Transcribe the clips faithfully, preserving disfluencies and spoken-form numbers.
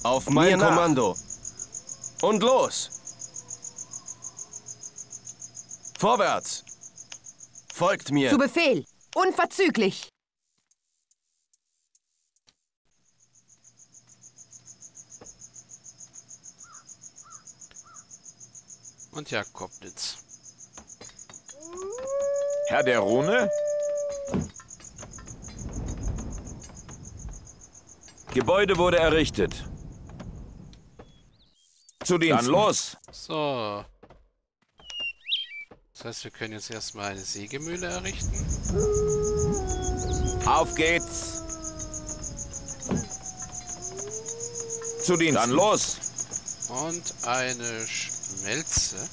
Auf mein Kommando. Und los! Vorwärts! Folgt mir! Zu Befehl! Unverzüglich! Und ja, Koblitz. Herr der Rune? Gebäude wurde errichtet. Zu Diensten. Dann los! So. Das heißt, wir können jetzt erstmal eine Sägemühle errichten. Auf geht's! Zu Diensten. Dann los! Und eine Schmelze.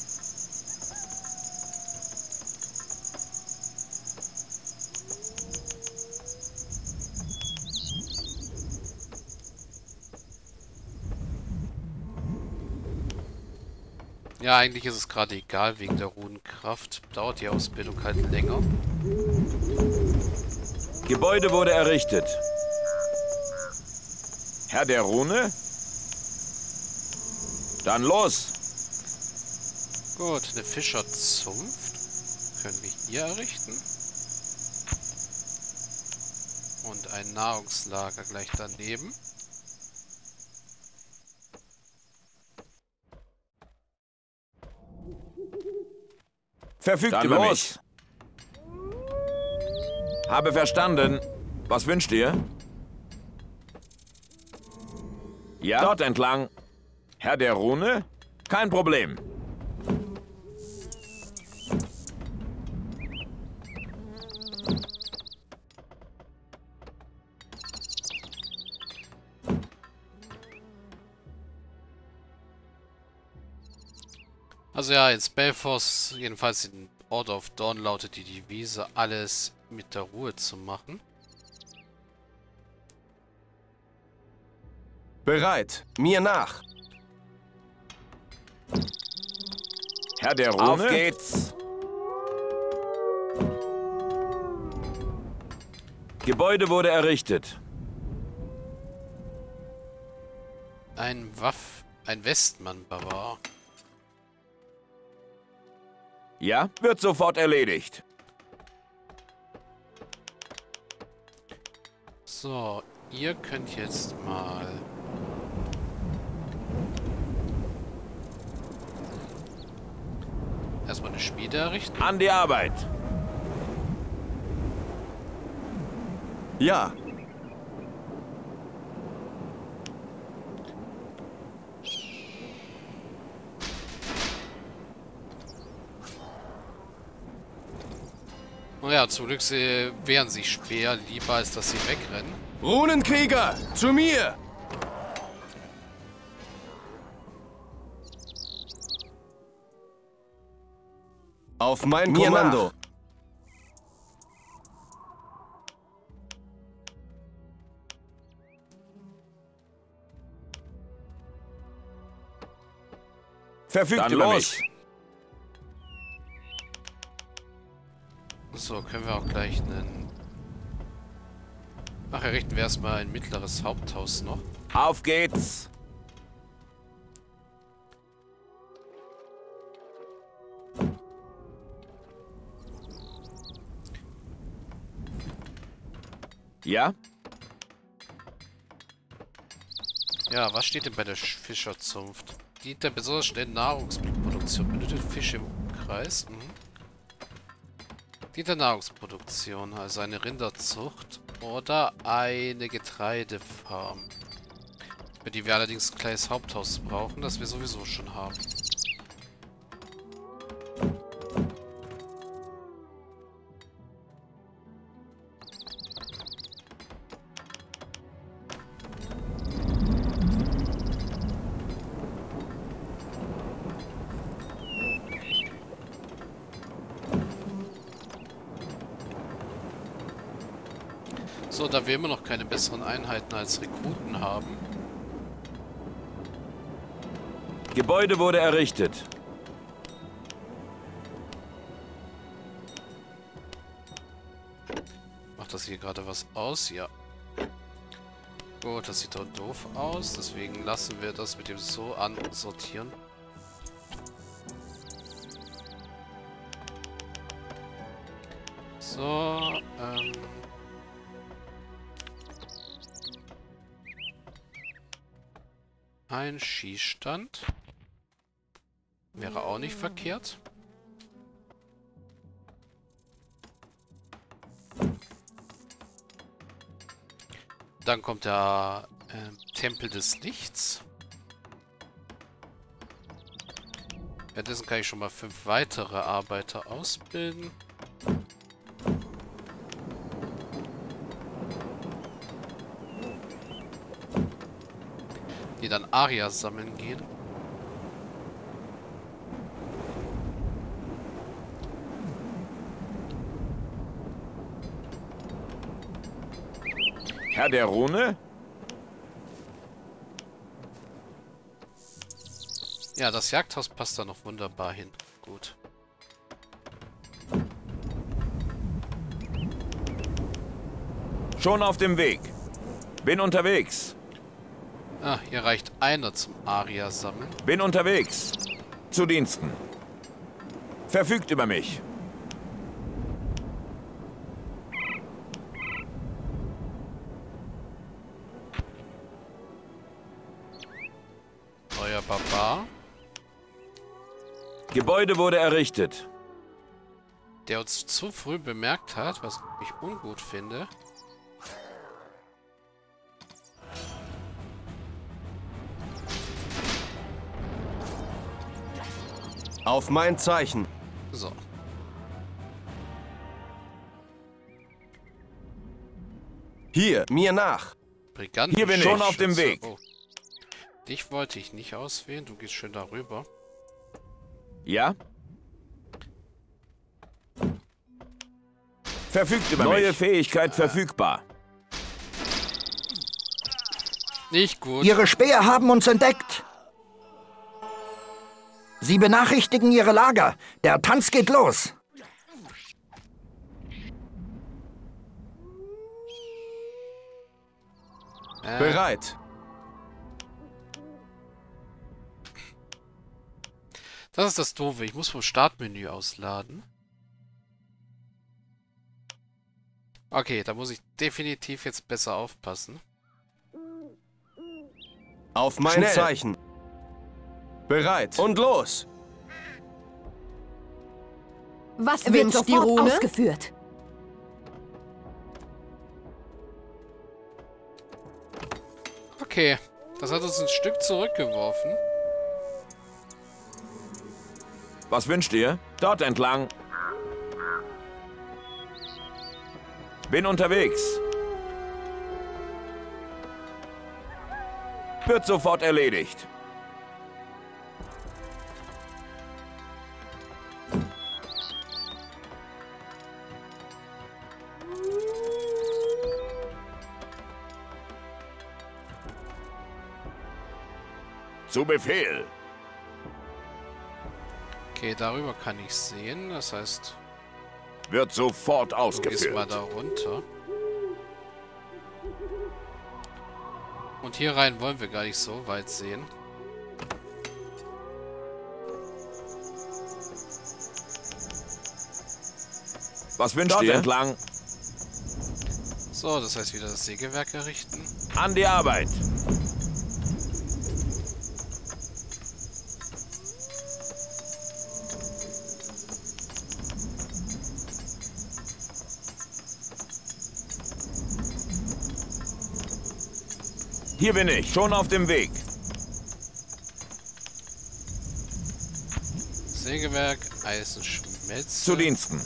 Ja, eigentlich ist es gerade egal wegen der Runenkraft. Dauert die Ausbildung halt länger. Gebäude wurde errichtet. Herr der Rune? Dann los! Gut, eine Fischerzunft können wir hier errichten. Und ein Nahrungslager gleich daneben. Verfügt Dann über los. mich. Habe verstanden. Was wünscht ihr? Ja? Dort entlang. Herr der Rune? Kein Problem. Also ja, in Spellforce, jedenfalls in Order of Dawn, lautet die Devise, alles mit der Ruhe zu machen. Bereit. Mir nach. Herr der Rune? Auf geht's! Gebäude wurde errichtet. Ein Waff... ein Westmann-Barbar. Ja, wird sofort erledigt. So, ihr könnt jetzt mal... erstmal eine Schmiede errichten. An die Arbeit. Ja. Naja, zum Glück sie wehren sich Speer, lieber als dass sie wegrennen. Runenkrieger, zu mir! Auf mein Mir Kommando. Verfügt Dann über los. mich. So, können wir auch gleich einen... Ach, errichten wir erstmal ein mittleres Haupthaus noch. Auf geht's. Ja? Ja, was steht denn bei der Sch- Fischerzunft? Dient der besonders schnellen Nahrungsproduktion. Benötigt Fische im Kreis. Mhm. Dient der Nahrungsproduktion, also eine Rinderzucht oder eine Getreidefarm. Für die wir allerdings ein kleines Haupthaus brauchen, das wir sowieso schon haben. So, da wir immer noch keine besseren Einheiten als Rekruten haben. Gebäude wurde errichtet. Macht das hier gerade was aus? Ja. Gut, das sieht doch doof aus. Deswegen lassen wir das mit dem so ansortieren. So, ähm... ein Schießstand. Wäre auch nicht verkehrt. Dann kommt der äh, Tempel des Lichts. Währenddessen kann ich schon mal fünf weitere Arbeiter ausbilden. Die dann Aria sammeln gehen. Herr der Rune? Ja, das Jagdhaus passt da noch wunderbar hin. Gut. Schon auf dem Weg. Bin unterwegs. Ah, hier reicht einer zum Aria sammeln. Bin unterwegs. Zu Diensten. Verfügt über mich. Neuer Barbar, Gebäude wurde errichtet. der uns zu früh bemerkt hat, was ich ungut finde. Auf mein Zeichen. So. Hier, mir nach. Briganten. Hier bin ich. Schon auf dem Weg. Oh. Dich wollte ich nicht auswählen. Du gehst schön darüber. Ja? Verfügt über Neue mich. Fähigkeit äh. verfügbar. Nicht gut. Ihre Späher haben uns entdeckt. Sie benachrichtigen ihre Lager. Der Tanz geht los. Äh. Bereit. Das ist das Doofe. Ich muss vom Startmenü ausladen. Okay, da muss ich definitiv jetzt besser aufpassen. Auf mein Schnell. Zeichen. Bereit. Und los. Was Wird wünscht die sofort Rune? ausgeführt. Okay, das hat uns ein Stück zurückgeworfen. Was wünscht ihr? Dort entlang. Bin unterwegs. Wird sofort erledigt. Zu Befehl. Okay, darüber kann ich sehen. Das heißt, Wird sofort du gehst ausgeführt. mal da runter. Und hier rein wollen wir gar nicht so weit sehen. Was wünscht ihr? Entlang. So, das heißt wieder das Sägewerk errichten. An die Arbeit. Hier bin ich, schon auf dem Weg. Sägewerk, Eisenschmelze. Zu Diensten.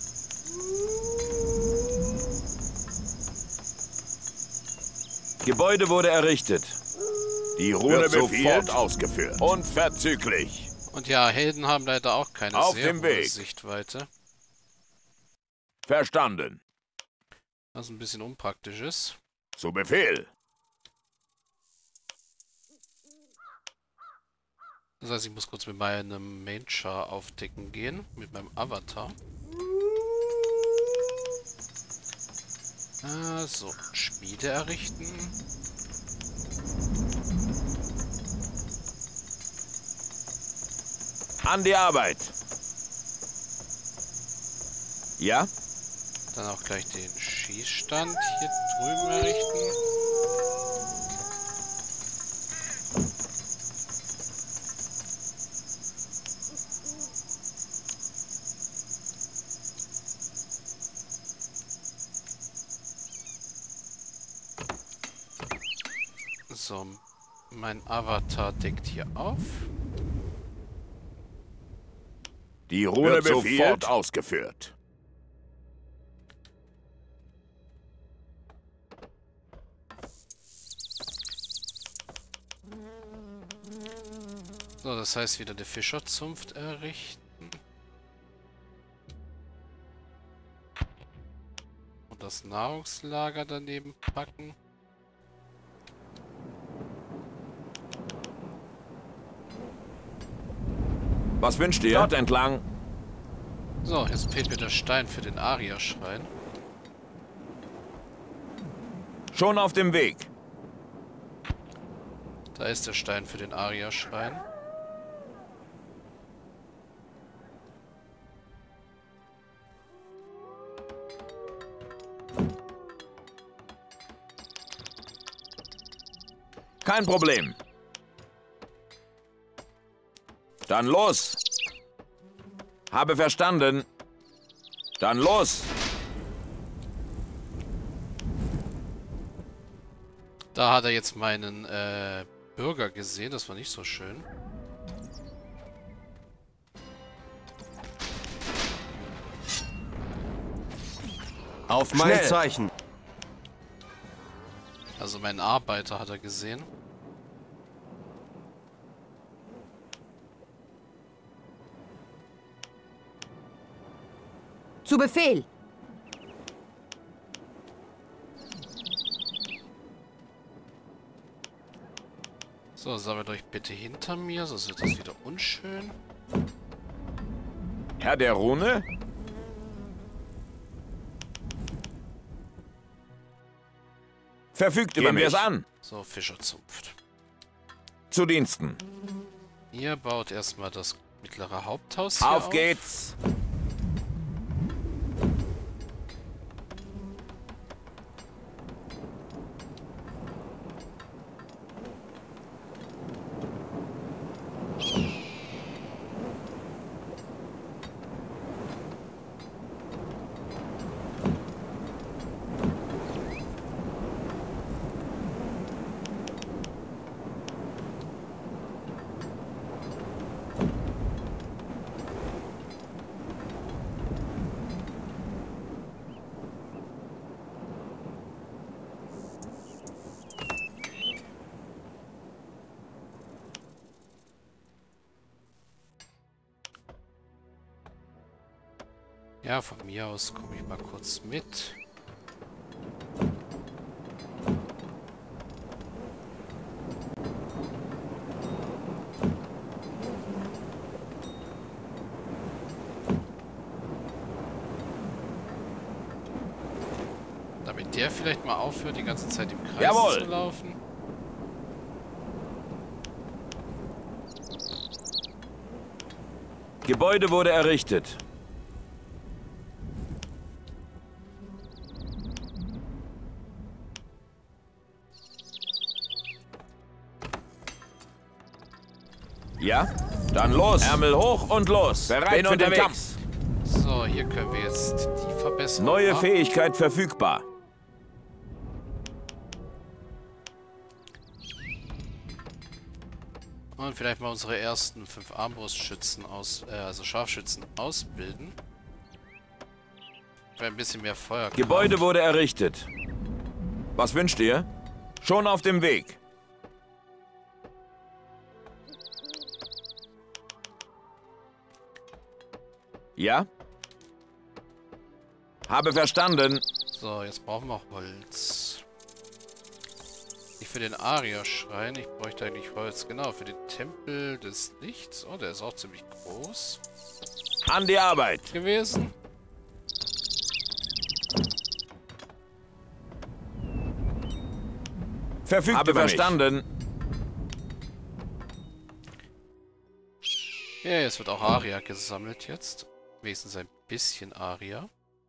Gebäude wurde errichtet. Die Rune wird sofort ausgeführt. Unverzüglich. Und ja, Helden haben leider auch keine Auf sehr dem hohe Weg. Sichtweite. Verstanden. Was ein bisschen unpraktisch ist. Zu Befehl. Das heißt, ich muss kurz mit meinem Main-Char aufdecken gehen. Mit meinem Avatar. Also, Schmiede errichten. An die Arbeit. Ja? Dann auch gleich den Schießstand hier drüben errichten. So, mein Avatar deckt hier auf. Die Rune wird sofort ausgeführt. So, das heißt wieder die Fischerzunft errichten. Und das Nahrungslager daneben packen. Was wünscht ihr? Dort entlang. So, jetzt fehlt mir der Stein für den Aria-Schrein. Schon auf dem Weg. Da ist der Stein für den Aria-Schrein. Kein Problem. Dann los. Habe verstanden. Dann los. Da hat er jetzt meinen äh, Bürger gesehen. Das war nicht so schön. Auf mein Schnell. Zeichen. Also meinen Arbeiter hat er gesehen. Zu Befehl. So, sammelt euch bitte hinter mir, sonst wird das wieder unschön. Herr der Rune? Verfügt über mich. Gehen wir es an. So, Fischerzunft. Zu Diensten. Ihr baut erstmal das mittlere Haupthaus hier auf. Auf geht's. Ja, von mir aus komme ich mal kurz mit. Damit der vielleicht mal aufhört, die ganze Zeit im Kreis Jawohl. zu laufen. Gebäude wurde errichtet. Ja? Dann los. Ärmel hoch und los. Bereit Bin für den Kampf. So, hier können wir jetzt die Verbesserung Neue machen. Fähigkeit verfügbar. Und vielleicht mal unsere ersten fünf Armbrustschützen aus, äh, also Scharfschützen ausbilden. Für ein bisschen mehr Feuerkraft. Gebäude wurde errichtet. Was wünscht ihr? Schon auf dem Weg. Ja? Habe verstanden. So, jetzt brauchen wir Holz. Nicht für den Aria-Schrein, ich bräuchte eigentlich Holz. Genau, für den Tempel des Lichts. Oh, der ist auch ziemlich groß An die Arbeit. gewesen. Verfügt Habe über verstanden. Ja, es wird auch Aria gesammelt jetzt. Wenigstens ein bisschen Aria.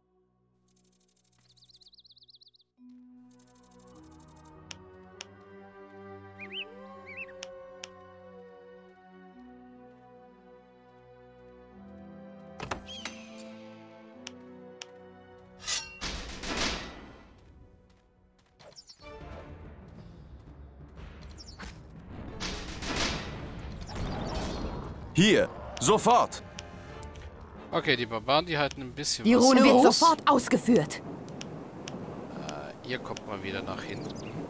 Hier, sofort! Okay, die Barbaren, die halten ein bisschen Die was Rune wird aus. sofort ausgeführt. Äh, ihr kommt mal wieder nach hinten.